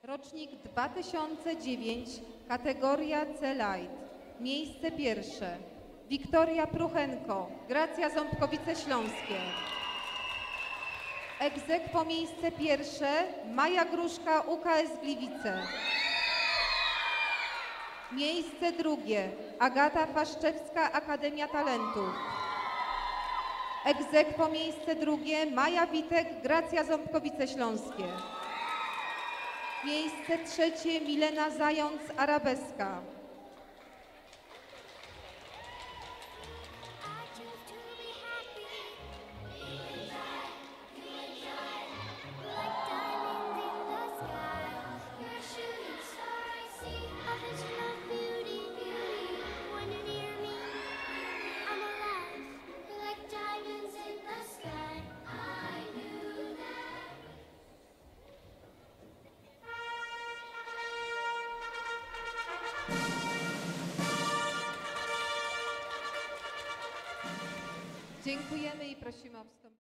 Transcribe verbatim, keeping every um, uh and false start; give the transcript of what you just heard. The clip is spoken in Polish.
Rocznik dwa tysiące dziewięć, kategoria C Light. Miejsce pierwsze. Wiktoria Pruchenko, Gracja Ząbkowice Śląskie. Ex aequo miejsce pierwsze, Maja Gruszka, U K S Gliwice. Miejsce drugie, Agata Faszczewska, Akademia Talentów. Ex aequo miejsce drugie, Maja Witek, Gracja Ząbkowice Śląskie. Miejsce trzecie, Milena Zając, Arabeska. Dziękujemy i prosimy o wstąpienie.